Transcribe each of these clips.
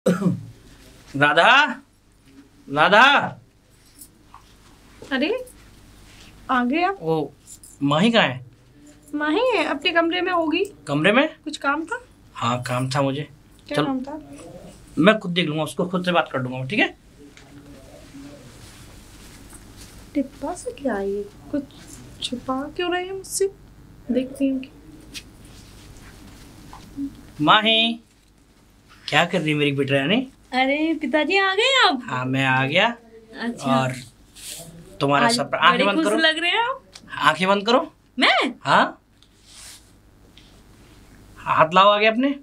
राधा, राधा। अरे आ गया। वो माही कहाँ है? माही अपने कमरे में होगी। कमरे में? कुछ काम था? हाँ काम था मुझे। क्या काम था? मैं खुद देख लूंगा, उसको खुद से बात कर दूंगा, ठीक है? टिप्पा से क्या है ये? कुछ छुपा क्यों रही है मुझसे? देखती हूँ। माही क्या कर रही है मेरी बेटी रानी? अरे पिताजी आ गए आप? हाँ मैं आ गया। अच्छा। और तुम्हारा सब आंखें बंद करो। लग रहे हैं आप। आंखें बंद करो। मैं? हाँ हाथ लाओ आगे अपने।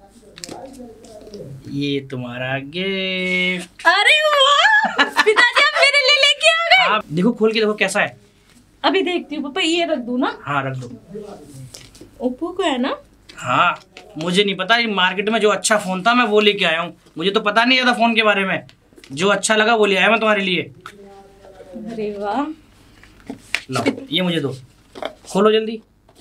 ये तुम्हारा गिफ्ट। अरे वाह पिताजी आप मेरे लिए लेके आ गए। हाँ देखो, खोल के देखो कैसा है। अभी देखती हूँ पापा, ये रख दूँ ना? हाँ रख दो। ओप्पो का है ना? हाँ मुझे नहीं पता, ये मार्केट में जो अच्छा फोन था मैं वो लेके आया हूँ। मुझे तो पता नहीं था फोन के बारे में, जो अच्छा लगा वो ले आया मैं तुम्हारे लिए। अरे वाह। लो ये मुझे दो, खोलो जल्दी।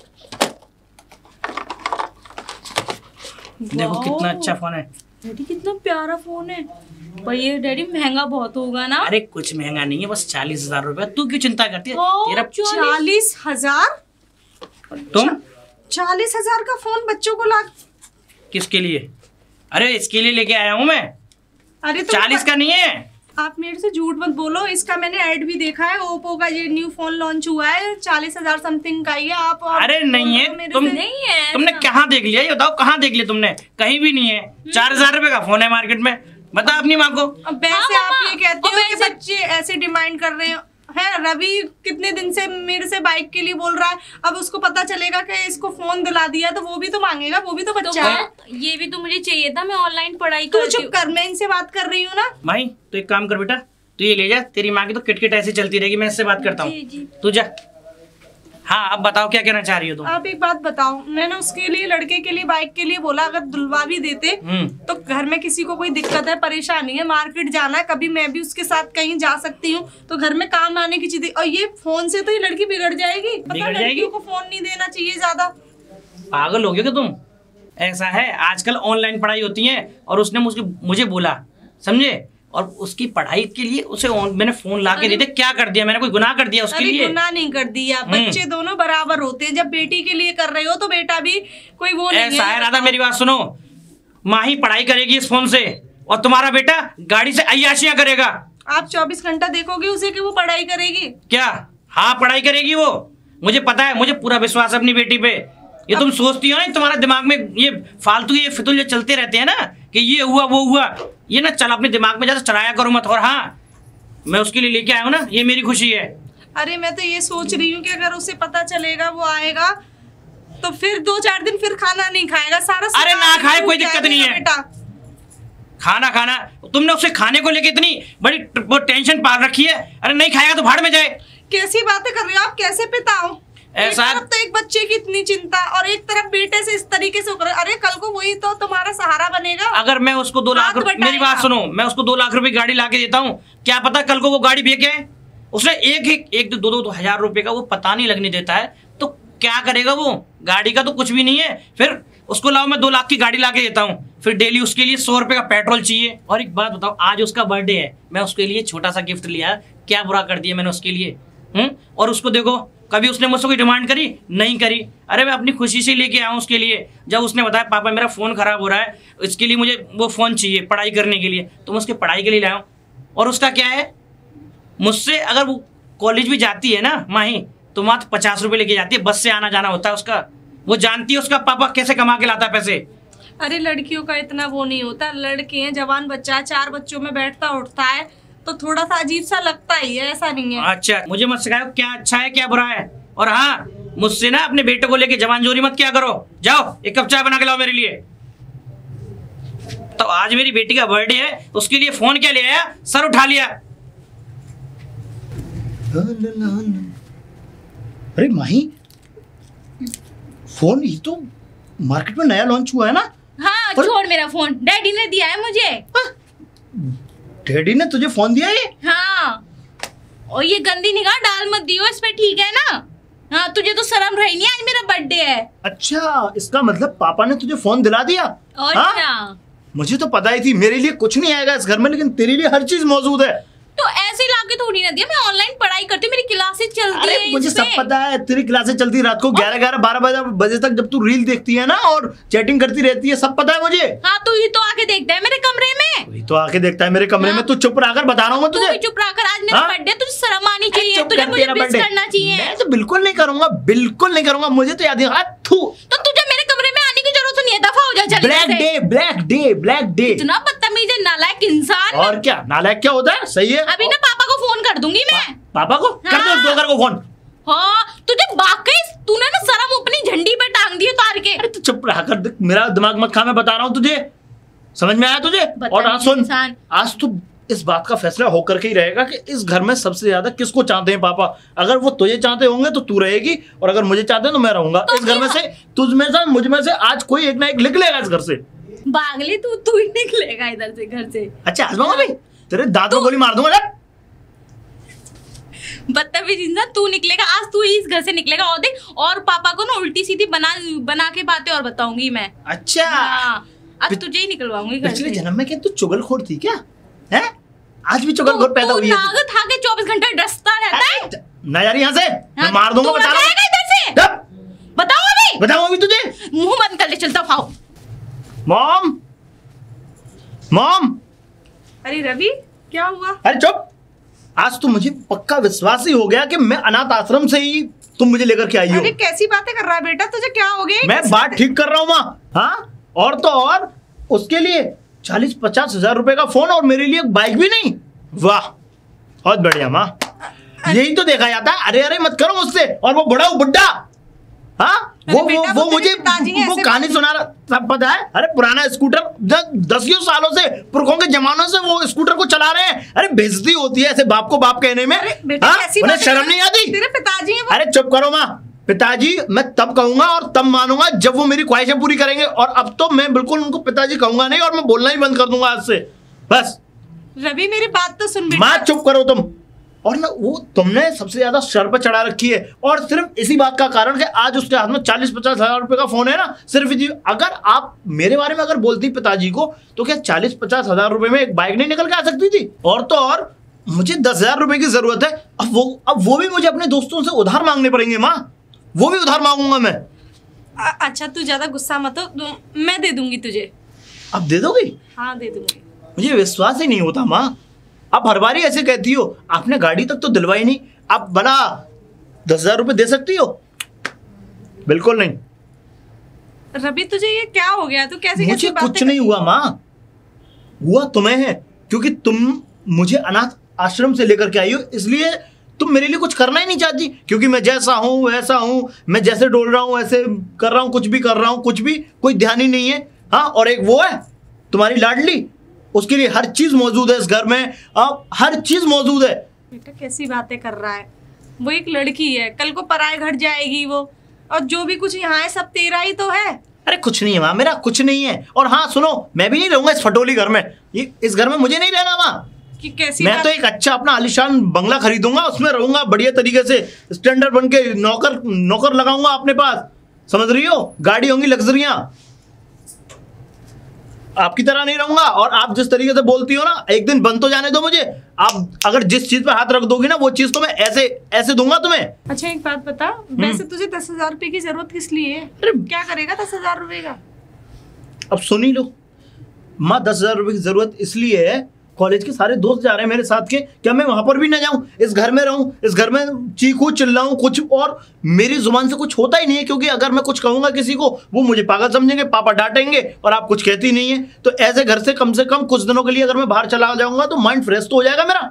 देखो कितना अच्छा फोन है। डैडी कितना प्यारा फोन है। पर ये डैडी महंगा बहुत होगा ना? अरे कुछ महंगा नहीं है, बस 40,000 रुपया। तू क्यों चिंता करती है? तेरा 40,000? तुम 40,000 का फोन बच्चों को ला? किसके लिए? अरे इसके लिए लेके आया हूँ मैं। अरे तो 40 का नहीं है। आप मेरे से झूठ मत बोलो, इसका मैंने ऐड भी देखा है। ओप्पो का ये न्यू फोन लॉन्च हुआ है, 40,000 समथिंग का ही है। आप अरे नहीं है, तुम नहीं है। तुमने कहाँ देख लिया? ये बताओ कहाँ देख लिया तुमने? कहीं भी नहीं है। 4,000 रुपए का फोन है मार्केट में। बता अपनी माँ को। अब वैसे आप ये कहते हो कि बच्चे ऐसे डिमांड कर रहे हैं। रवि कितने दिन से मेरे से बाइक के लिए बोल रहा है, अब उसको पता चलेगा कि इसको फोन दिला दिया तो वो भी तो मांगेगा, वो भी तो बच्चा है। ये भी तो मुझे चाहिए था, मैं ऑनलाइन पढ़ाई तू करती चुप कर, मैं इनसे बात कर रही हूँ ना। भाई तो एक काम कर बेटा, तू ये ले जा। तेरी माँ की तो किटकिट ऐसी चलती रहेगी, मैं इससे बात करता हूँ। तू जा। हाँ अब बताओ क्या कहना चाह रही हो तुम? आप एक बात बताओ, मैंने उसके लिए, लड़के के लिए, बाइक के लिए बोला, अगर दुलवा भी देते तो घर में किसी को कोई दिक्कत है, परेशानी है, मार्केट जाना है, कभी मैं भी उसके साथ कहीं जा सकती हूँ, तो घर में काम आने की चीजें। और ये फोन से तो ये लड़की बिगड़ जाएगी। पता है लड़कियों को फोन नहीं देना चाहिए ज्यादा। पागल हो गए क्या तुम? ऐसा है आजकल ऑनलाइन पढ़ाई होती है, और उसने मुझे बोला, समझे? और उसकी पढ़ाई के लिए उसे मैंने फोन ला के दे दिया। क्या कर दिया मैंने? कोई गुनाह कर दिया उसके लिए? गुनाह नहीं कर दिया। बच्चे दोनों बराबर होते हैं। जब बेटी के लिए कर रहे हो तो बेटा भी कोई वो नहीं है। ऐसा है राधा, मेरी बात सुनो। माही पढ़ाई करेगी इस फोन से, और तुम्हारा बेटा गाड़ी से अय्याशियां करेगा। आप 24 घंटा देखोगे उसे कि वो पढ़ाई करेगी? क्या? हाँ पढ़ाई करेगी वो, मुझे पता है। मुझे पूरा विश्वास है अपनी बेटी पे। ये तुम सोचती हो ना, तुम्हारे दिमाग में ये फालतू ये फितूल जो चलते रहते हैं ना, कि ये हुआ वो हुआ, ये ना चल अपने दिमाग में ज्यादा चलाया करो मत। और हाँ मैं उसके लिए लेके आया हूँ ना, ये मेरी खुशी है। अरे मैं तो ये सोच रही हूँ कि अगर उसे पता चलेगा, वो आएगा तो फिर 2-4 दिन फिर खाना नहीं खाएगा सारा। अरे ना खाए कोई दिक्कत नहीं है बेटा। खाना तुमने उसे खाने को लेके इतनी बड़ी टेंशन पाल रखी है। अरे नहीं खाएगा तो भाड़ में जाए। कैसी बातें कर रहे हो आप? कैसे पिता हो? ऐसा एक तरफ तो एक बच्चे की इतनी चिंता, और एक तरफ बेटे से इस तरीके से। अरे कल को वही तो तुम्हारा सहारा बनेगा। अगर मैं उसको 2 लाख रुपए, मेरी बात सुनो, मैं उसको 2 लाख रुपए गाड़ी ला के देता हूँ, क्या पता कल को वो गाड़ी बेच जाए। उसने एक 2 हजार रुपए का वो पता नहीं लगने देता है, तो क्या करेगा वो? गाड़ी का तो कुछ भी नहीं है। फिर उसको लाओ, मैं 2 लाख की गाड़ी ला के देता हूँ, फिर डेली उसके लिए 100 रुपए का पेट्रोल चाहिए। और एक बात बताओ, आज उसका बर्थडे है, मैं उसके लिए छोटा सा गिफ्ट लिया, क्या बुरा कर दिया मैंने उसके लिए? और उसको देखो, कभी उसने मुझसे कोई डिमांड करी? नहीं करी। अरे मैं अपनी खुशी से लेके आया हूँ उसके लिए। जब उसने बताया पापा मेरा फ़ोन ख़राब हो रहा है, इसके लिए मुझे वो फ़ोन चाहिए पढ़ाई करने के लिए, तो मैं उसके पढ़ाई के लिए लाया हूँ। और उसका क्या है, मुझसे अगर वो कॉलेज भी जाती है ना माही, तो मात्र 50 रुपये लेके जाती है। बस से आना जाना होता है उसका। वो जानती है उसका पापा कैसे कमा के लाता है पैसे। अरे लड़कियों का इतना वो नहीं होता। लड़के हैं, जवान बच्चा है, 4 बच्चों में बैठता उठता है, तो थोड़ा सा अजीब सा लगता ही है, ऐसा नहीं है। अच्छा मुझे मत सिखाओ क्या अच्छा है क्या बुरा है। और हाँ मुझसे ना अपने बेटे को लेके जवान जोरी मत क्या करो। जाओ 1 कप चाय बना के लाओ मेरे लिए। तो आज मेरी बेटी का बर्थडे है, उसके लिए फोन क्या ले आया? सर उठा लिया। अरे माही, फोन ही तो मार्केट में नया लॉन्च हुआ है ना? हाँ छोड़ मेरा फोन, डैडी ने दिया है मुझे। डैडी ने तुझे फोन दिया है? हाँ, और ये गंदी निगाह डाल मत दियो इस पे, ठीक है ना? हाँ तुझे तो शर्म रही नहीं, आज मेरा बर्थडे है। अच्छा इसका मतलब पापा ने तुझे फोन दिला दिया? और हाँ? क्या? मुझे तो पता ही थी मेरे लिए कुछ नहीं आएगा इस घर में, लेकिन तेरे लिए हर चीज मौजूद है। तो ऐसे लाके थोड़ी ना दिया, मैं ऑनलाइन पढ़ाई करती हूँ, मेरी क्लासेस चलती अरे है मुझे इसपे। सब पता है, तेरी क्लासेस चलती है रात को 11-11, 12 बजे तक जब तू रील देखती है ना और चैटिंग करती रहती है, सब पता है मुझे। हाँ तू ही तो आके देखता है मेरे कमरे में। वही तो आके देखता है मेरे कमरे में। तू चुप रहा, बता रहा हूँ मैं तू तुझे। भी चुप रहा कर, आज मेरा हाँ? बर्थडे, तुझे शर्म आनी चाहिए, चुप तुझे कर, मुझे तेरा विश birthday। करना चाहिए। मैं तो बिल्कुल नहीं करूंगा, बिल्कुल नहीं करूंगा। मुझे तो याद है। थू, तो तुझे मेरे कमरे में आने की जरूरत नहीं है, दफा हो जा जल्दी ब्लैक से। Day, black day, black day. इतना बदतमीज है, नालायक इंसान। और क्या नालायक क्या होता है? सही है। अभी ना पापा को फोन कर दूंगी मैं। पापा को कर दो, हाँ। दोगर को फोन। हाँ तुझे वाकई तूने ना शर्म अपनी झंडी पे टांग दी उतार के। अरे तू चुप रहा कर, मेरा दिमाग मत खा, मैं बता रहा हूँ तुझे। समझ में आया तुझे? और आज सुन, इंसान। आज तो इस बात का फैसला होकर के ही रहेगा कि इस घर में सबसे ज्यादा किसको चाहते हैं पापा। अगर वो तुझे चाहते होंगे तो तू रहेगी, और अगर मुझे चाहते हैं तो मैं रहूंगा। तो इस घर में से, तुझ में से, मुझ में से आज कोई एक ना एक निकलेगा इस घर से। भागले तू ही निकलेगा इधर से, घर से। अच्छा आजमाऊंगा भाई, तेरे दांत में गोली मार दूंगा। बदतमीज इंसान तू निकलेगा, आज तू ही इस घर से निकलेगा। और देख, और पापा को ना उल्टी सीधी बना के बातें और बताऊंगी मैं। अच्छा हाँ, आज तुझे ही निकलवाऊंगी घर पिछले से। जन्म में क्या तू चुगलखोर थी क्या? है आज भी चुगलखोर पैदा हुई है? नाग था के 24 घंटे डसता रहता है। ना यार यहाँ से, मैं हाँ, मार दूंगा। तू बता रहा लगाएगा इधर से। हूँ। बताओ अभी। बताऊँ अभी तुझे? मुंह बंद कर ले, चलता फाओ। Mom, mom. अरे रवि क्या हुआ? अरे चुप। आज तो मुझे पक्का विश्वास ही हो गया कि मैं अनाथ आश्रम से ही तुम मुझे लेकर के आई हो। अरे कैसी बातें कर रहा है बेटा, तुझे क्या हो गया? मैं बात ठीक कर रहा हूँ माँ। हाँ, और तो और उसके लिए 40-50 हजार रुपए का फोन, और मेरे लिए एक बाइक भी नहीं। वाह, बहुत बढ़िया माँ। यही तो देखा जाता है। अरे अरे मत करो मुझसे। और वो बड़ा बुड्ढा, हाँ वो मुझे वो कहानी सुना रहा, सब पता है। अरे पुराना स्कूटर, 10 सालों से, पुरखों के जमानों से वो स्कूटर को चला रहे हैं। अरे बेइज्जती होती है ऐसे बाप को बाप कहने में। हाँ? उन्हें शर्म नहीं आती? तेरे पिताजी हैं वो। अरे चुप करो माँ। पिताजी मैं तब कहूंगा और तब मानूंगा जब वो मेरी ख्वाहिशें पूरी करेंगे, और अब तो मैं बिल्कुल उनको पिताजी कहूंगा नहीं, और मैं बोलना ही बंद कर दूंगा आज से, बस। रवि मेरी बात तो सुन बेटा। माँ चुप करो तुम। और ना वो तुमने सबसे ज्यादा सर पर चढ़ा रखी है, और सिर्फ इसी बात का कारण कि आज उसके हाथ में 40-50 हजार रुपए का फोन है ना, सिर्फ इसी। अगर आप मेरे बारे में अगर बोलती पिताजी को, तो क्या 40-50 हजार रुपए में एक बाइक नहीं निकल के आ सकती थी? और तो और मुझे 10,000 रुपए की जरूरत है। अब वो भी मुझे अपने दोस्तों से उधार मांगने पड़ेंगे माँ, वो भी उधार मांगूंगा मैं। अच्छा तू ज्यादा गुस्सा मत हो, मैं दे दूंगी तुझे। अब दे दोगी? हाँ दे दूंगी। मुझे विश्वास ही नहीं होता माँ। आप हर बार ही ऐसे कहती हो, आपने गाड़ी तक तो दिलवाई नहीं, आप भला 10,000 रुपए दे सकती हो? बिल्कुल नहीं। रवि तुझे ये क्या हो गया? तू कैसे मुझे कुछ नहीं हुआ माँ, हुआ तुम्हें है, क्योंकि तुम मुझे अनाथ आश्रम से लेकर के आई हो, इसलिए तुम मेरे लिए कुछ करना ही नहीं चाहती। क्योंकि मैं जैसा हूँ वैसा हूँ, मैं जैसे डोल रहा हूँ ऐसे कर रहा हूँ, कुछ भी कर रहा हूँ, कुछ भी कोई ध्यान ही नहीं है। हाँ, और एक वो है तुम्हारी लाडली, उसके लिए हर चीज मौजूद है इस घर में। हर चीज मौजूद है। बेटा कैसी बातें कर रहा है? वो एक लड़की है, कल को पराये घर जाएगी वो, और जो भी कुछ यहाँ है सब तेरा ही तो है। अरे कुछ नहीं है माँ, मेरा कुछ नहीं है। और हाँ सुनो, मैं भी नहीं रहूंगा इस फटोली घर में। इस घर में मुझे नहीं रहना माँ। कि कैसी मैं तो एक अच्छा अपना आलीशान बंगला खरीदूंगा, उसमें रहूंगा बढ़िया तरीके से, स्टैंडर्ड बन के, नौकर लगाऊंगा अपने पास, समझ रही हो? गाड़ी होंगी लग्जरियां। आपकी तरह नहीं रहूंगा। और आप जिस तरीके से बोलती हो ना, एक दिन बंद तो जाने दो मुझे। आप अगर जिस चीज पे हाथ रख दोगी ना, वो चीज तो मैं ऐसे ऐसे दूंगा तुम्हें। अच्छा एक बात बता, वैसे तुझे 10,000 रुपए की जरूरत किस लिए है? अरे क्या करेगा 10,000 रुपए का? अब सुन ही लो माँ, 10,000 रुपए की जरूरत इसलिए है, कॉलेज के सारे दोस्त जा रहे हैं मेरे साथ के, क्या मैं वहां पर भी ना जाऊं? इस घर में रहूं, इस घर में चीखूं चिल्लाऊं कुछ, और मेरी जुबान से कुछ होता ही नहीं है। क्योंकि अगर मैं कुछ कहूंगा किसी को, वो मुझे पागल समझेंगे, पापा डांटेंगे, और आप कुछ कहती नहीं है। तो ऐसे घर से कम कुछ दिनों के लिए अगर मैं बाहर चला जाऊंगा तो माइंड फ्रेश तो हो जाएगा मेरा।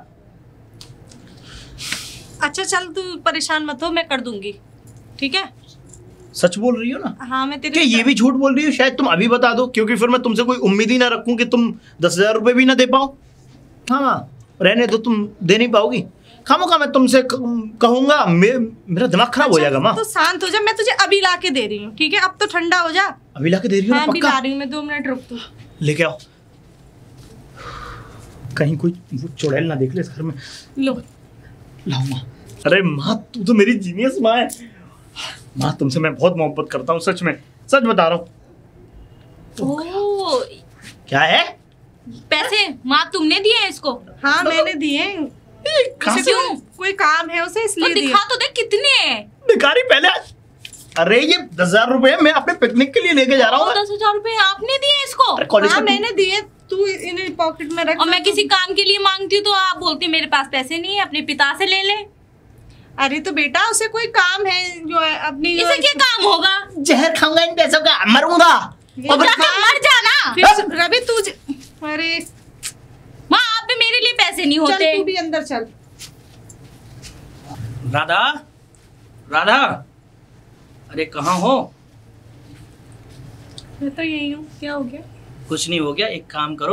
अच्छा चल तू परेशान मत हो, मैं कर दूंगी, ठीक है? सच बोल रही हो ना? हाँ मैं तेरे क्या ये भी झूठ बोल रही हो? शायद तुम अभी बता दो, क्योंकि फिर मैं तुमसे कोई उम्मीद ही ना रखूं कि तुम 10,000 रुपए भी ना दे पाओ। हाँ रहने दो, तुम दे नहीं पाओगी। खामोखा मैं तुमसे कहूंगा, मेरा दिमाग खराब हो जाएगा माँ। तो शांत हो जा, मैं तुझे अभी ला के दे रही हूँ, ठीक है? अब तो ठंडा हो जा। अभी ला के दे रही हो ना? हाँ अभी पक्का ला रही हूँ मैं, 2 मिनट रुक तू। लेके आओ, कहीं कोई वो चुड़ैल ना देख ले इस घर में। लो लाओ माँ। अरे माँ तू तो मेरी जीनियस माँ है। माँ तुमसे मैं बहुत मोहब्बत करता हूँ, सच में, सच बता रहा हूँ। ओह क्या है? पैसे माँ तुमने दिए हैं इसको? हाँ मैंने दिए। कहाँ से कोई काम है उसे तो इसलिए दिए। दिखा तो दे कितने हैं। भिखारी पहले। अरे ये 10,000 रुपए मैं अपने पिकनिक के लिए लेके जा रहा हूँ। 10,000 रुपए आपने दिए इसको? कॉलेज हाँ मैंने दिए, तू इन्हें पॉकेट में रख। और मैं किसी काम के लिए मांगती हूँ तो आप बोलती मेरे पास पैसे नहीं है, अपने पिता से ले ले। अरे तो बेटा उसे कोई काम है जो है अपनी। इसे क्या काम होगा? जहर खाऊंगा इन पैसों का, मरूंगा। और जाकर मर जाना। फिर रवि तू अरे माँ आप भी मेरे लिए पैसे नहीं चल होते। तू भी अंदर चल। राधा, राधा, अरे कहाँ हो? मैं तो यही हूँ, क्या हो गया? कुछ नहीं हो गया, एक काम करो,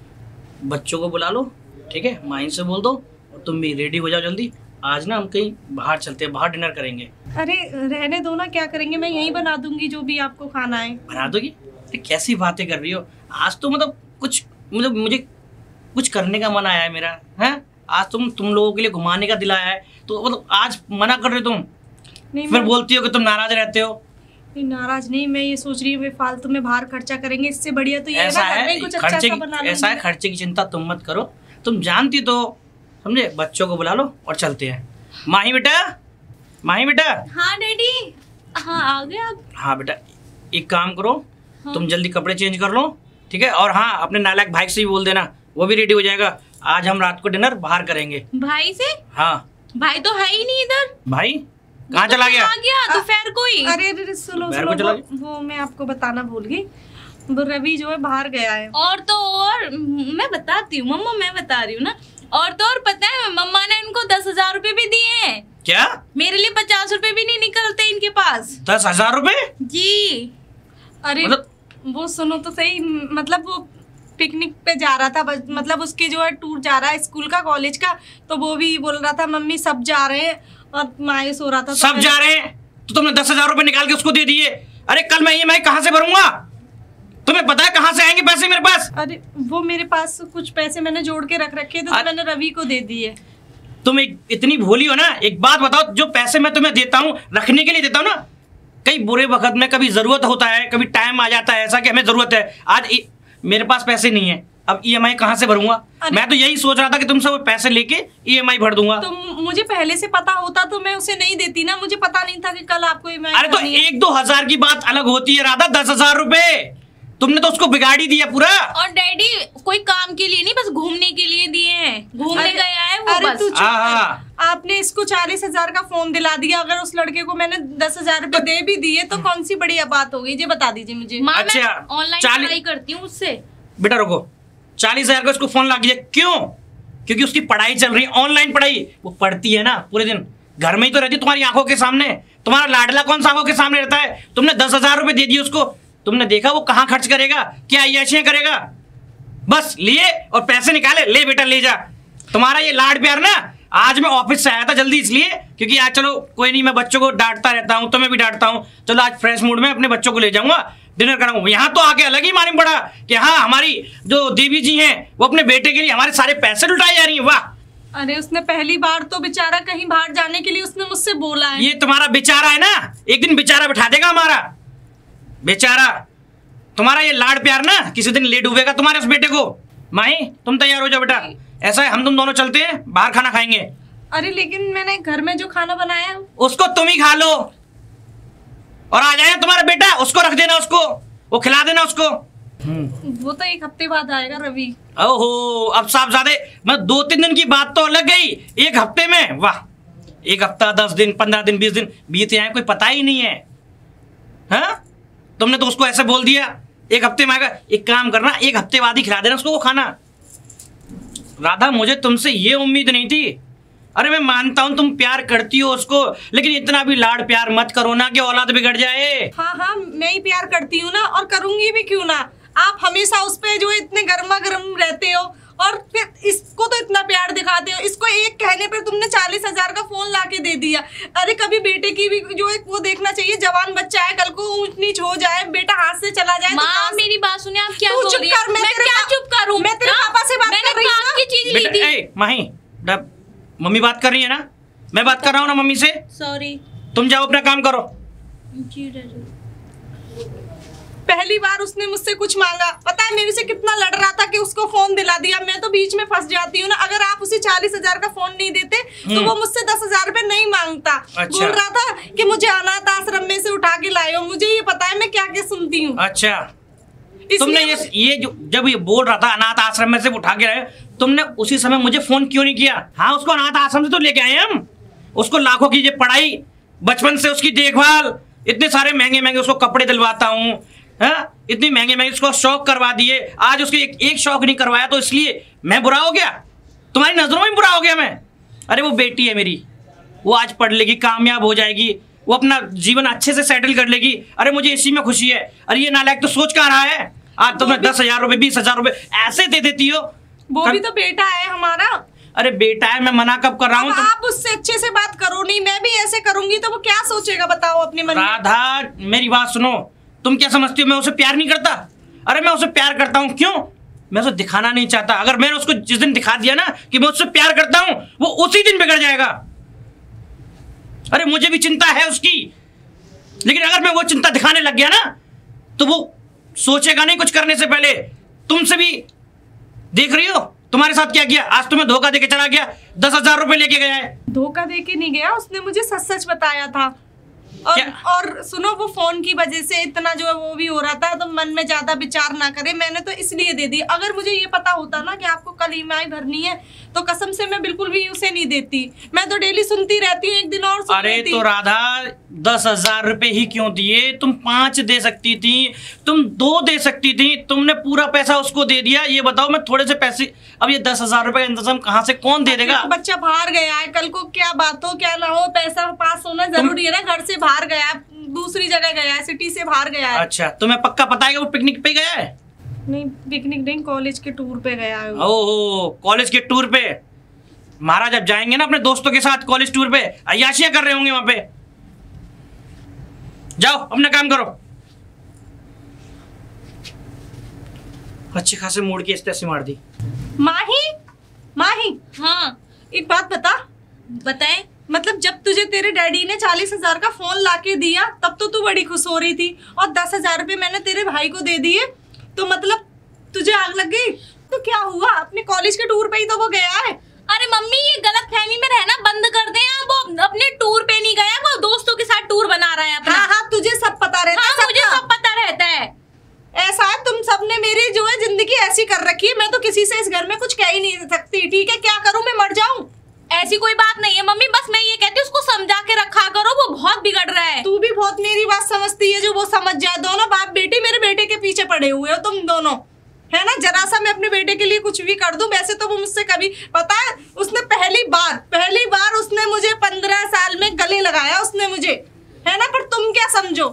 बच्चों को बुला लो, ठीक है, माइन से बोल दो और तुम भी रेडी हो जाओ जल्दी। आज ना हम कहीं बाहर चलते हैं, बाहर डिनर करेंगे। अरे रहने दो ना, क्या करेंगे, मैं यहीं बना दूंगी जो भी आपको खाना है। बना दोगी? अरे कैसी बातें कर रही हो? आज तो मतलब कुछ मतलब मुझे कुछ करने का मन आया है मेरा, है? आज तुम लोगों के लिए घुमाने का दिल आया है, तो मतलब आज मना कर रहे हो तुम, नहीं फिर बोलती हो कि तुम नाराज रहते हो। नहीं नाराज नहीं, मैं ये सोच रही हूँ फालतू में बाहर खर्चा करेंगे, इससे बढ़िया तो ये ऐसा ना घर में है, कुछ अच्छा खर्चे सा बना की ऐसा है, लूंगी। खर्चे की चिंता तुम मत करो, तुम जानती तो, समझे? बच्चों को बुला लो और चलते हैं। माही बेटा, माही बेटा। हाँ डैडी। हाँ आ गए आप? हाँ बेटा, एक काम करो, तुम जल्दी कपड़े चेंज कर लो, ठीक है? और हाँ, अपने नालायक भाई से भी बोल देना, वो भी रेडी हो जाएगा। आज हम रात को डिनर बाहर करेंगे। भाई से? हाँ। भाई तो है ही नहीं इधर। भाई कहाँ चला गया? आ गया दोपहर को ही। अरे सुनो बाहर को चला वो मैं आपको बताना भूल गई, वो रवि जो है बाहर गया है। और तो और मैं बताती हूँ मम्मा, मैं बता रही हूँ ना, और तो और पता है मम्मा ने इनको 10,000 रुपए भी दिए हैं। क्या? मेरे लिए 50 रुपए भी नहीं निकलते इनके पास। 10,000 रुपए? जी। अरे वो सुनो तो सही, मतलब वो पिकनिक पे जा रहा था, मतलब उसके जो है टूर जा रहा है स्कूल का, कॉलेज का, तो वो भी बोल रहा था मम्मी सब जा रहे हैं, और मायूस हो रहा था। सब जा रहे हैं तो तुमने 10,000 रुपए निकाल के उसको दे दिए। अरे कल मैं EMI कहाँ से भरूंगा? तुम्हें पता है कहाँ से आएंगे पैसे मेरे पास? अरे वो मेरे पास कुछ पैसे मैंने जोड़ के रख रखे थे, तो मैंने रवि को दे दिए। तुम इतनी भोली हो ना। एक बात बताओ, जो पैसे मैं तुम्हें देता हूँ रखने के लिए देता हूँ ना, कई बुरे वक्त में कभी जरूरत होता है, कभी टाइम आ जाता है ऐसा कि हमें जरूरत है। आज मेरे पास पैसे नहीं है, अब EMI कहाँ से भरूंगा? मैं तो यही सोच रहा था कि तुमसे वो पैसे लेके EMI भर दूंगा। तो मुझे पहले से पता होता तो मैं उसे नहीं देती ना, मुझे पता नहीं था कि कल आपको EMI। अरे तो 1-2 हजार की बात अलग होती है राधा, 10,000 रुपए तुमने तो उसको बिगाड़ ही दिया पूरा। और डैडी कोई काम के लिए नहीं, बस घूमने के लिए दिए हैं, घूमने गया है वो अरे बस। तू आपने इसको 40,000 का फोन दिला दिया, अगर उस लड़के को मैंने 10,000 रुपए दे भी दिए तो कौन सी बढ़िया बात हो गई, ये बता दीजिए मुझे। माँ अच्छा, मैं ऑनलाइन पढ़ाई करती हूँ उससे। बेटा रुको, 40,000 का उसको फोन ला दिया, क्यों? क्योंकि उसकी पढ़ाई चल रही है, ऑनलाइन पढ़ाई। वो पढ़ती है ना पूरे दिन, घर में ही तो रहती है तुम्हारी आंखों के सामने। तुम्हारा लाडला कौन सा आंखों के सामने रहता है? तुमने 10,000 रुपए दे दिए उसको, तुमने देखा वो कहाँ खर्च करेगा, क्या अय्याशियां करेगा? बस लिए और पैसे निकाले, ले बेटा ले जा। तुम्हारा ये लाड प्यार ना, आज मैं ऑफिस से आया था जल्दी इसलिए, क्योंकि आज चलो कोई नहीं, मैं बच्चों को डांटता रहता हूँ, तो मैं भी डांटता हूँ, चलो आज फ्रेश मूड में अपने बच्चों को ले जाऊंगा, डिनर कराऊंगा। यहाँ तो आके अलग ही मालूम पड़ा कि हाँ हमारी जो देवी जी हैं वो अपने बेटे के लिए हमारे सारे पैसे लुटाई जा रही हैं। वाह। अरे उसने पहली बार तो बेचारा कहीं बाहर जाने के लिए उसने मुझसे बोला है। ये तुम्हारा बेचारा है ना, एक दिन बेचारा बिठा देगा हमारा बेचारा। तुम्हारा ये लाड प्यार ना किसी दिन ले डूबेगा तुम्हारे उस बेटे को। माही तुम तैयार हो जाओ बेटा, ऐसा है हम तुम दोनों चलते हैं बाहर खाना खाएंगे। अरे लेकिन मैंने घर में जो खाना बनाया है उसको तुम ही खा लो, और आ जाए तुम्हारा बेटा, उसको रख देना, उसको वो खिला देना उसको। वो तो 1 हफ्ते बाद आएगा रवि। ओहो, अब साहब ज़्यादा, मैं 2-3 दिन की बात तो अलग गई, 1 हफ्ते में वाह, 1 हफ्ता 10 दिन 15 दिन 20 दिन बीते आए, कोई पता ही नहीं है। हाँ तुमने तो उसको ऐसे बोल दिया 1 हफ्ते में आएगा। एक काम करना, 1 हफ्ते बाद ही खिला देना उसको वो खाना। राधा मुझे तुमसे ये उम्मीद नहीं थी। अरे मैं मानता हूं तुम प्यार करती हो उसको, लेकिन इतना भी लाड प्यार मत करो ना कि औलाद बिगड़ जाए। हाँ हाँ मैं ही प्यार करती हूँ ना, और करूंगी भी क्यों ना। आप हमेशा उस पे जो इतने गर्मा गर्म रहते हो, और फिर इसको तो इतना प्यार दिखाते हो। इसको एक कहने पर तुमने 40,000 का फोन लाके दे दिया। अरे कभी बेटे की भी जो एक वो देखना चाहिए, जवान बच्चा है, कल को ऊंच नीच हो जाए, बेटा हाथ से चला जाए। माँ मेरी बात सुने, आप क्या तू बोल रही है? मैं क्या चुप करूं? मैं तेरे पापा से बात कर रही हूँ। मैंने काम की चीज ली थी। ए, माही मम्मी बात कर रही है ना, मैं बात कर रहा हूँ ना मम्मी से। सॉरी। तुम जाओ अपना काम करो। जी डैडी। पहली बार उसने मुझसे कुछ मांगा, पता है मेरे से कितना लड़ रहा था कि उसको फोन दिला दिया। मैं तो बीच में फंस जाती हूँ ना। अगर आप उसे 40,000 का फोन नहीं देते तो वो मुझसे 10,000 रुपए नहीं मांगता। अच्छा। बोल रहा था कि मुझे अनाथ आश्रम में से उठा के लाए हो। मुझे ये पता है मैं क्या क्या सुनती हूँ। अच्छा, तुमने ये जो जब ये बोल रहा था अनाथ आश्रम में से उठा के लाए, तुमने उसी समय मुझे फोन क्यों नहीं किया? हाँ, उसको अनाथ आश्रम से तो लेके आए हम, उसको लाखों की ये पढ़ाई, बचपन से उसकी देखभाल, इतने सारे महंगे महंगे उसको कपड़े दिलवाता हूँ, इतनी महंगे महंगे उसको शौक करवा दिए। आज उसके एक शौक नहीं करवाया तो इसलिए मैं बुरा हो गया? तुम्हारी नजरों में बुरा हो गया मैं? अरे वो बेटी है मेरी, वो आज पढ़ लेगी, कामयाब हो जाएगी, वो अपना जीवन अच्छे से सेटल कर लेगी। अरे मुझे इसी में खुशी है। अरे ये नालायक तो सोच कहाँ रहा है? आज तुम्हें 10,000 रुपए 20,000 रुपए ऐसे दे देती हो। वो भी तो बेटा है हमारा। अरे बेटा है, मैं मना कब कर रहा हूँ? आप उससे अच्छे से बात करो। नहीं, मैं भी ऐसे करूंगी तो वो क्या सोचेगा बताओ अपने मन में। राधा, मेरी बात सुनो। तुम क्या समझती हो मैं उसे प्यार नहीं करता? अरे मैं उसे प्यार करता हूँ। क्यों? मैं उसे दिखाना नहीं चाहता। अगर मैंने उसको जिस दिन दिखा दिया ना कि मैं उससे प्यार करता हूँ, वो उसी दिन बिगड़ जाएगा। अरे मुझे भी चिंता है उसकी, लेकिन अगर मैं वो चिंता दिखाने लग गया ना तो वो सोचेगा नहीं कुछ करने से पहले। तुमसे भी देख रही हो तुम्हारे साथ क्या किया। आज तुम्हें धोखा देके चला गया, 10,000 रुपए लेके गया है। धोखा देके नहीं गया, उसने मुझे सच सच बताया था। और सुनो, वो फोन की वजह से इतना जो है वो भी हो रहा था, तो मन में ज्यादा विचार ना करे, मैंने तो इसलिए दे दी। अगर मुझे ये पता होता ना कि आपको कल ईएमआई भरनी है तो कसम से मैं बिल्कुल भी उसे नहीं देती। मैं तो डेली सुनती रहती हूँ, एक दिन और सुन अरे तो राधा 10,000 रुपए ही क्यों दिए? तुम 5 दे सकती थी, तुम 2 दे सकती थी। तुमने पूरा पैसा उसको दे दिया। ये बताओ मैं थोड़े से पैसे, अब ये 10,000 रुपए का इंतजाम कहाँ से कौन दे देगा? बच्चा बाहर गया है, कल को क्या बात हो क्या ना हो, पैसा पास होना जरूरी है ना। घर से बाहर गया है, दूसरी जगह गया है, सिटी से बाहर गया है। अच्छा, तुम्हें पक्का पता है कि वो पिकनिक पे गया है? नहीं, पिकनिक नहीं, कॉलेज के टूर पे गया है। ओहो, कॉलेज के टूर पे। महाराज अब जाएंगे ना अपने दोस्तों के साथ कॉलेज टूर पे, अय्याशियां कर रहे होंगे वहां पे। जाओ अपना काम करो। अच्छे खासे मोड़ के इस मार दी। माही, माही, हाँ एक बात बता। बताए। मतलब जब तुझे तेरे डैडी ने 40,000 का फोन लाके दिया तब तो तू बड़ी खुश हो रही थी, और 10,000 रुपए मैंने तेरे भाई को दे दिए तो मतलब तुझे आग लग गई? तो क्या हुआ? अपने कॉलेज के टूर पे ही तो वो गया है। अरे मम्मी, ये गलतफहमी में रहना बंद कर दे। वो अपने टूर पे नहीं गया, वो दोस्तों के साथ टूर बना रहा है अपना। हाँ हाँ, तुझे सब पता रहता है। हाँ, मुझे सब पता रहता है। ऐसा है, तुम सबने मेरी जो है जिंदगी ऐसी कर रखी है, मैं तो किसी से इस घर में कुछ कह ही नहीं सकती। ठीक है, क्या करूं मैं? मर जाऊं? ऐसी कोई बात नहीं है मम्मी, बस मैं ये कहती हूँ उसको समझा के रखा करो, वो बहुत बिगड़ रहा है। तू भी बहुत मेरी बात समझती है, जो वो समझ जाए। दोनों बाप बेटी मेरे बेटे के पीछे पड़े हुए हो तुम दोनों, है ना। जरा सा मैं अपने बेटे के लिए कुछ भी कर दूं, वैसे तो वो मुझसे कभी, पता है उसने पहली बार उसने मुझे 15 साल में गले लगाया उसने मुझे, है ना। पर तुम क्या समझो?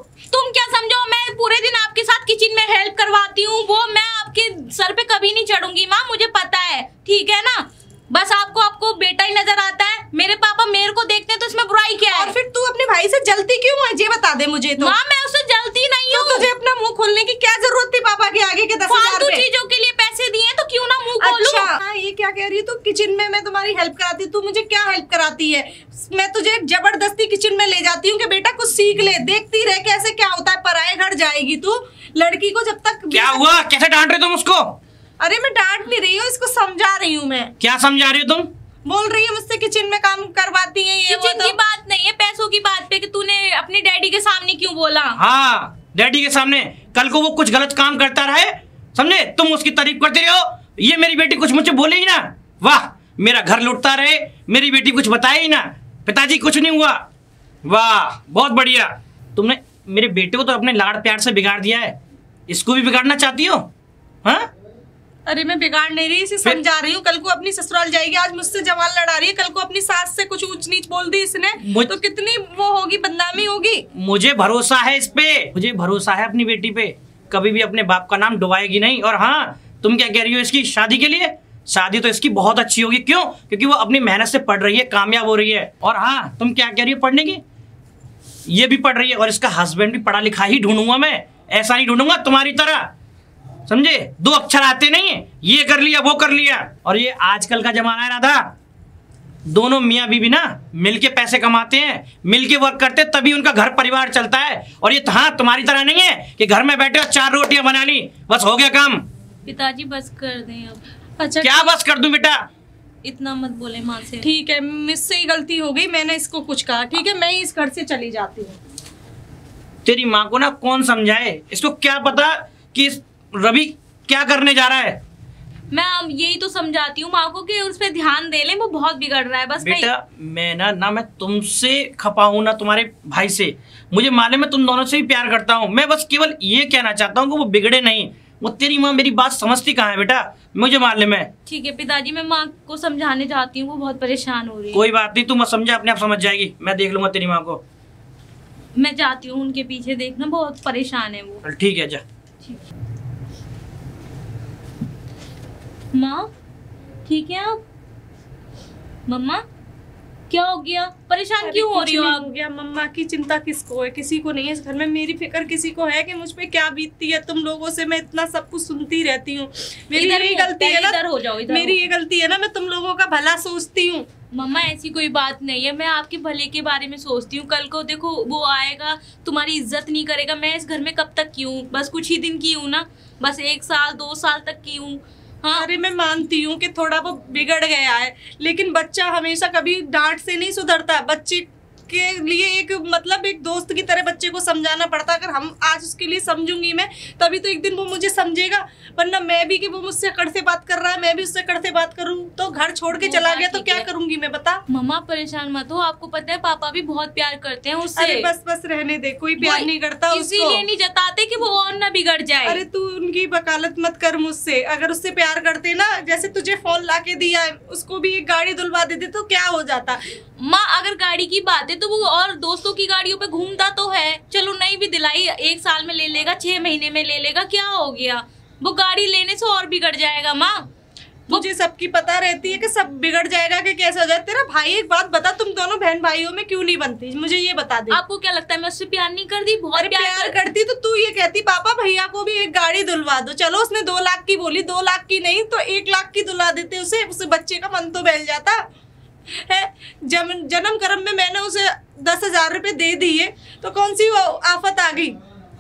मैं पूरे दिन आपके साथ किचन में हेल्प करवाती हूँ, वो मैं आपके सर पे कभी नहीं चढ़ूंगी माँ, मुझे पता है, ठीक है ना। बस आपको बेटा ही नजर आता है। मेरे पापा मेरे को देखते हैं तो इसमें बुराई क्या है? और फिर तू अपने भाई से जलती क्यों है, ये बता दे मुझे। तो माँ, मैं उससे जलती नहीं हूँ। तुझे अपना मुंह खोलने की क्या जरूरत थी? पापा के आगे के 10,000 फालतू चीजों के लिए पैसे दिए तो क्यों ना मुंह खोलूं? अच्छा, हाँ, ये क्या कह रही है तू? किचन में मैं तुम्हारी हेल्प कराती, तू मुझे क्या हेल्प कराती है? मैं तुझे जबरदस्ती किचन में ले जाती हूँ कि बेटा कुछ सीख ले, देखती रह कैसे क्या होता है। पराए घर जाएगी तू, लड़की को जब तक। क्या हुआ? कैसे डांट रहे तुम उसको? अरे मैं डांट नहीं रही हूँ, इसको समझा रही हूँ मैं। क्या समझा रही हो तुम? बोल रही है मुझसे किचन में काम करवाती है ये। किचन की बात नहीं है, पैसों की बात पे कि तूने अपने डैडी के सामने क्यों बोला? हाँ, डैडी के सामने। कल को वो कुछ गलत काम करता रहे, समझे, तुम उसकी तारीफ करते रहो, ये मेरी बेटी कुछ मुझे बोले ही ना, वाह, मेरा घर लुटता रहे, मेरी बेटी कुछ बताए ही ना, पिताजी कुछ नहीं हुआ, वाह बहुत बढ़िया। तुमने मेरे बेटे को तो अपने लाड़ प्यार से बिगाड़ दिया है, इसको भी बिगाड़ना चाहती हो? हाँ, अरे मैं बिगाड़ नहीं रही, इसे समझा रही हूँ। कल को अपनी ससुराल जाएगी, आज मुझसे जवान लड़ा रही है, कल को अपनी सास से कुछ ऊंच नीच बोल दी इसने तो कितनी वो होगी, बदनामी होगी। मुझे भरोसा है इस पे, मुझे भरोसा है अपनी बेटी पे, कभी भी अपने बाप का नाम डुबाएगी नहीं। और हाँ, तुम क्या कह रही हो इसकी शादी के लिए? शादी तो इसकी बहुत अच्छी होगी। क्यों? क्योंकि वो अपनी मेहनत से पढ़ रही है, कामयाब हो रही है। और हाँ, तुम क्या कह रही हो पढ़ने की? ये भी पढ़ रही है, और इसका हस्बैंड भी पढ़ा लिखा ही ढूंढूंगा मैं, ऐसा नहीं ढूंढूंगा तुम्हारी तरह, समझे। 2 अक्षर आते नहीं है, ये कर लिया वो कर लिया। और ये आजकल का जमाना है राधा, दोनों मियाँ बीवी ना मिलके पैसे कमाते हैं, मिलके वर्क करते हैं, तभी उनका घर परिवार चलता है। और ये हाँ तुम्हारी तरह नहीं है कि घर में बैठे हो 4 रोटियां बना ली बस हो गया काम। पिताजी बस कर दें अब। अच्छा क्या बस कर दूं बेटा? इतना मत बोले माँ से। ठीक है, मुझसे ही गलती हो गई, मैंने इसको कुछ कहा। ठीक है, मैं इस घर से चली जाती हूँ। तेरी माँ को ना कौन समझाए, इसको क्या पता कि रवि क्या करने जा रहा है। मैं अब यही तो समझाती हूँ माँ को कि उस पर ध्यान दे ले, वो बहुत बिगड़ रहा है। बस बेटा मैं ना मैं तुमसे खपा हूँ ना तुम्हारे भाई से, मुझे मालूम है तुम दोनों से ही प्यार करता हूँ। मैं बस केवल ये कहना चाहता हूँ कि वो बिगड़े नहीं। वो तेरी माँ मेरी बात समझती कहाँ है बेटा, मुझे मालूम है। ठीक है पिताजी, मैं माँ को समझाने जाती हूँ, वो बहुत परेशान हो रही है। कोई बात नहीं, तुम समझा अपने आप समझ जाएगी, मैं देख लूंगा तेरी माँ को। मैं जाती हूँ उनके पीछे, देखना बहुत परेशान है वो। ठीक है जा। माँ ठीक है आप? मम्मा क्या हो गया, परेशान क्यों हो रही हो आप? हो गया, मम्मा की चिंता किसको है? किसी को नहीं है इस घर में। मेरी फिक्र किसी को है कि मुझ पे क्या बीतती है? तुम लोगों से मैं इतना सब कुछ सुनती रहती हूँ। मेरी यही गलती है ना, इधर हो जाओ, इधर मेरी ये गलती है ना, मैं तुम लोगों का भला सोचती हूँ। मम्मा ऐसी कोई बात नहीं है, मैं आपके भले के बारे में सोचती हूँ। कल को देखो वो आएगा, तुम्हारी इज्जत नहीं करेगा। मैं इस घर में कब तक की हूँ? बस कुछ ही दिन की हूँ ना, बस 1 साल 2 साल तक की हूँ। हाँ अरे मैं मानती हूँ कि थोड़ा वो बिगड़ गया है, लेकिन बच्चा हमेशा कभी डांट से नहीं सुधरता। बच्चे के लिए एक मतलब एक दोस्त की तरह बच्चे को समझाना पड़ता है। अगर हम आज उसके लिए समझूंगी मैं, तभी तो एक दिन वो मुझे समझेगा। वरना मैं भी कि वो मुझसे कड़ से बात कर रहा है, मैं भी उससे कड़ से बात करूं, तो घर छोड़ के चला गया तो क्या करूंगी मैं, बता। मम्मा परेशान मत हो, आपको पता है पापा भी बहुत प्यार करते हैं उससे। अरे बस रहने दे, कोई प्यार नहीं करता उसको। इसीलिए नहीं जताते कि वो और ना बिगड़ जाए। अरे तू उनकी वकालत मत कर मुझसे। अगर उससे प्यार करते ना, जैसे तुझे फोन ला के दिया है, उसको भी एक गाड़ी धुलवा देते तो क्या हो जाता। माँ अगर गाड़ी की बात है तो वो और दोस्तों की गाड़ियों पे घूमता तो है। चलो नहीं भी दिलाई, 1 साल में ले लेगा, 6 महीने में ले लेगा, क्या हो गया? वो गाड़ी लेने से और बिगड़ जाएगा। माँ मुझे सबकी पता रहती है कि सब बिगड़ जाएगा कि कैसे हो जाए। तेरा भाई एक बात बता, तुम दोनों बहन भाइयों में क्यों नहीं बनती? मुझे ये बता दे। आपको क्या लगता है मैं उससे प्यार नहीं करती? बहुत प्यार करती तो तू ये कहती पापा भैया को भी एक गाड़ी धुलवा दो। चलो उसने 2 लाख की बोली, 2 लाख की नहीं तो 1 लाख की धुला देते उसे बच्चे का मन तो बहल जाता है। जन्म कर्म में मैंने उसे 10,000 रुपए दे दिए तो कौन सी वो आफत आ गई?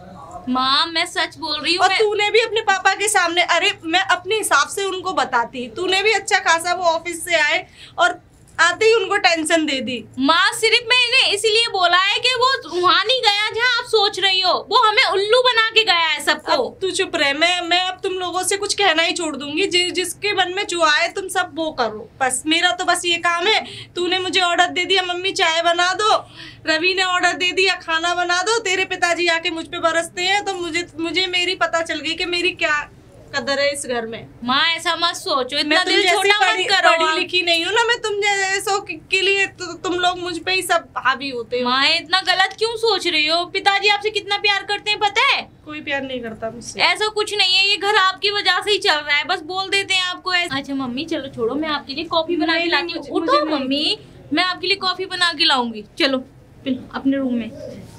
माँ मैं सच बोल रही हूँ। और तूने भी अपने पापा के सामने, अरे मैं अपने हिसाब से उनको बताती, तूने भी अच्छा खासा वो ऑफिस से आए और आते ही उनको टेंशन दे दी। माँ सिर्फ मैंने इसीलिए बोला है कि वो वहाँ नहीं गया जहाँ आप सोच रही हो, वो हमें उल्लू बना के गया है सबको। तू चुप रहे, मैं अब तुम लोगों से कुछ कहना ही छोड़ दूंगी। जिसके मन में जो आए तुम सब वो करो, बस मेरा तो बस ये काम है। तूने मुझे ऑर्डर दे दिया मम्मी चाय बना दो, रवि ने ऑर्डर दे दिया खाना बना दो, तेरे पिताजी आके मुझ पे बरसते हैं तो मुझे मेरी पता चल गई कि मेरी क्या कदर है इस घर में। माँ ऐसा मत सोचो, इतना दिल छोटा मत करो। पढ़ी लिखी नहीं हूँ ना मैं, तुम जैसों के लिए तुम लोग मुझ पे ही सब हावी होते हो। माँ इतना गलत क्यों सोच रही हो? पिताजी आपसे कितना प्यार करते हैं पता है? कोई प्यार नहीं करता मुझसे। ऐसा कुछ नहीं है, ये घर आपकी वजह से ही चल रहा है, बस बोल देते हैं आपको ऐसा। अच्छा मम्मी चलो छोड़ो, मैं आपके लिए कॉफी बना के लाती हूँ। उठो मम्मी, मैं आपके लिए कॉफी बना के लाऊंगी। चलो अपने रूम में।